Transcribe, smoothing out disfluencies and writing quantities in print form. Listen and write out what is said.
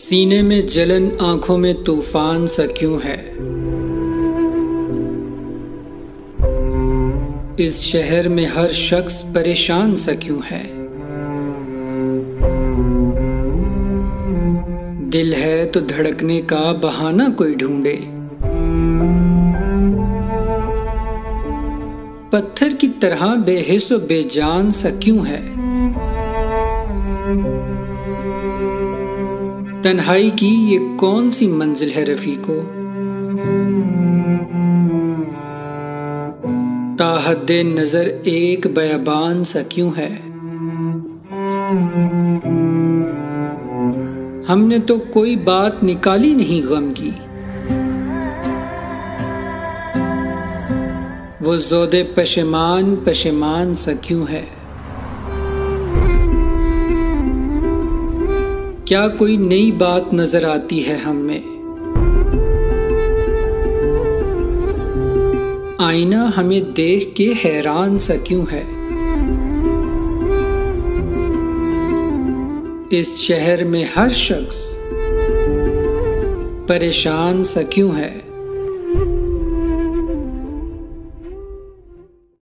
सीने में जलन, आंखों में तूफान सा क्यों है। इस शहर में हर शख्स परेशान सा क्यों है। दिल है तो धड़कने का बहाना कोई ढूंढे। पत्थर की तरह बेहिस व बेजान सा क्यों है। तन्हाई की ये कौन सी मंजिल है रफीको। ताहद्दे नजर एक बयाबान सा क्यों है। हमने तो कोई बात निकाली नहीं गम की। वो ज़ोदे पशेमान पशेमान सा क्यों है। क्या कोई नई बात नजर आती है हम में। आईना हमें देख के हैरान सा क्यों है। इस शहर में हर शख्स परेशान सा क्यों है।